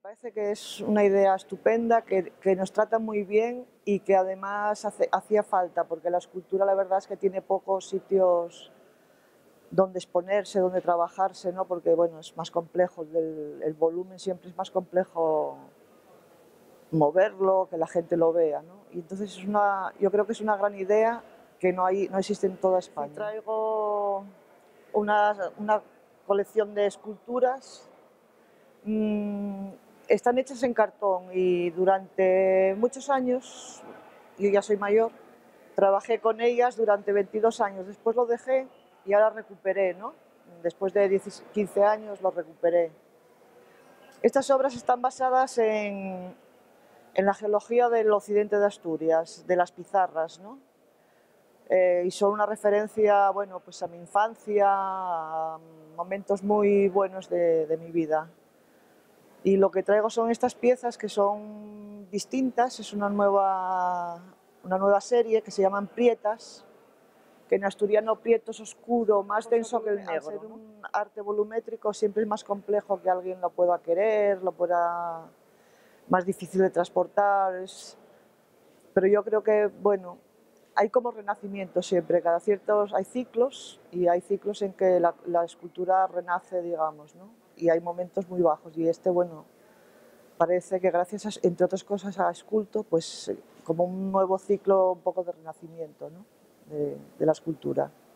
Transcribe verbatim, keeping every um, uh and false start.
parece que es una idea estupenda, que, que nos trata muy bien y que además hace, hacía falta, porque la escultura la verdad es que tiene pocos sitios donde exponerse, donde trabajarse, ¿no? Porque bueno, es más complejo, el, el volumen siempre es más complejo moverlo, que la gente lo vea, ¿no? Y entonces es una, yo creo que es una gran idea que no, hay, no existe en toda España. Traigo una, una colección de esculturas. Mm, están hechas en cartón y durante muchos años, yo ya soy mayor, trabajé con ellas durante veintidós años, después lo dejé y ahora recuperé, ¿no? Después de diez, quince años lo recuperé. Estas obras están basadas en, en la geología del occidente de Asturias, de las pizarras, ¿no? Eh, y son una referencia, bueno, pues a mi infancia, a momentos muy buenos de, de mi vida. Y lo que traigo son estas piezas que son distintas, es una nueva, una nueva serie que se llaman prietas, que en asturiano prieto es oscuro, más denso que el negro. Al ser un arte volumétrico siempre es más complejo que alguien lo pueda querer, lo pueda, más difícil de transportar, es, pero yo creo que, bueno, hay como renacimiento siempre, cada ciertos, hay ciclos y hay ciclos en que la, la escultura renace, digamos, ¿no? Y hay momentos muy bajos y este, bueno, parece que gracias, a, entre otras cosas, a Esculto, pues como un nuevo ciclo un poco de renacimiento, ¿no? de, de la escultura.